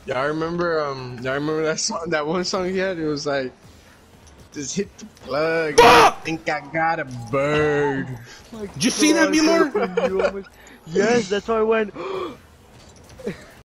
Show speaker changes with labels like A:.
A: Y'all remember that song, that one song he had? It was like, just hit the plug. I think I got a bird.
B: Did you see that, Bmore?
C: Yes, that's why I went.